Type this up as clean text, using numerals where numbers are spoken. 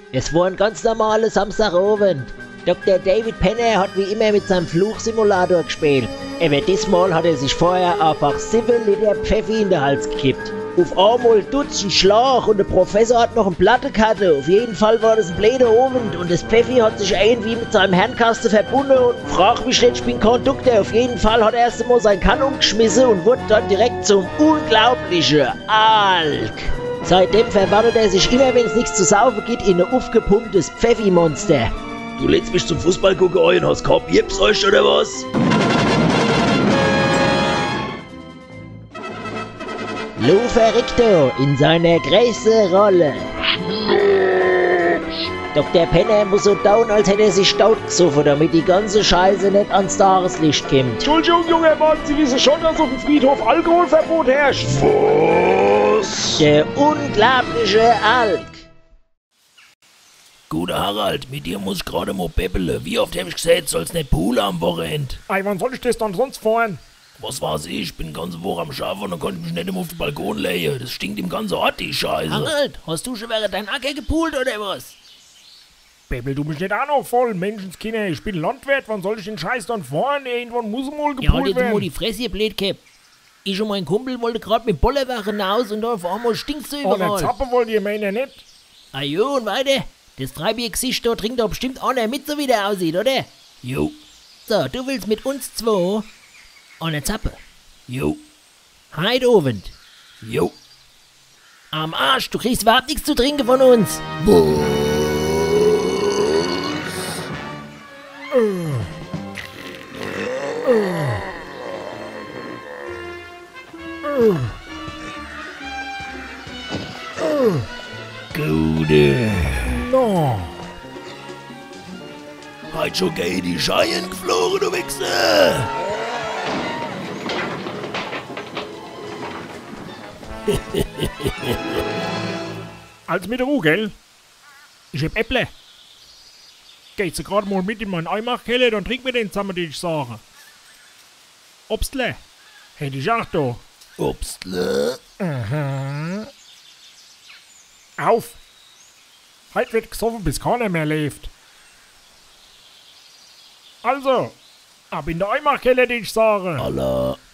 Es war ein ganz normaler Samstagabend. Dr. David Penner hat wie immer mit seinem Fluchsimulator gespielt. Aber diesmal hat er sich vorher einfach 7 Liter Pfeffi in den Hals gekippt. Auf einmal Dutzend Schlag und der Professor hat noch eine Platte gehabt. Auf jeden Fall war das ein blöder Abend und das Pfeffi hat sich irgendwie mit seinem Herrenkasten verbunden und frag mich nicht, ich bin kein Doktor. Auf jeden Fall hat er erst einmal seinen Kann umgeschmissen und wurde dann direkt zum unglaublichen Alk. Seitdem verwandelt er sich immer, wenn es nichts zu saufen gibt, in ein aufgepumptes Pfeffi-Monster. Du lädst mich zum Fußball gucken ein, hast kein Bierpseuch oder was? Lou Ferricto in seiner größten Rolle. Dr. Penner muss so down, als hätte er sich stout gesoffen, damit die ganze Scheiße nicht ans Tageslicht kommt. Entschuldigung, junger Mann, Sie wissen schon, dass auf dem Friedhof Alkoholverbot herrscht. Was? Der unglaubliche Alk. Guter Harald, mit dir muss ich gerade mal bebbeln. Wie oft hab ich gesagt, soll's nicht poolen am Wochenende? Ey, wann soll ich das dann sonst fahren? Was weiß ich bin die ganze Woche am Schaffen und dann konnte ich mich nicht immer auf den Balkon legen. Das stinkt im ganzen Ort, die Scheiße. Harald, hast du schon während dein Acker gepoolt oder was? Bebel, du mich nicht auch noch voll, Menschenskinder. Ich bin Landwirt, wann soll ich den Scheiß dann fahren? Irgendwann muss mal Ja, gepoolt halt jetzt mal werden. die Fresse, ihr Blödkäpp. Ich und mein Kumpel wollten gerade mit Bollerwache hinaus und da auf einmal stinkt's so Oh, eine überall. Zappe wollt ihr meiner nicht? Ah jo, und weiter. Das Treibiergesicht da trinkt doch bestimmt einer mit, so wie der aussieht, oder? Jo, So, du willst mit uns zwei eine Zappe. jo, Heute Abend. jo. Am Arsch, du kriegst überhaupt nichts zu trinken von uns. Gute. No. Heute schon gay die Scheien geflogen, du Wichser. Als mit der Ruhe, gell? Ich hab Äpple. Gehst du gerade mal mit in meinen Eimachkeller, dann trink mir den zusammen, den ich sage. Obstle. Hätte ich auch da. Obstle. Auf! Heute wird gesoffen, bis keiner mehr lebt. Also, ab in der Eimachkeller, den ich sage. Allah.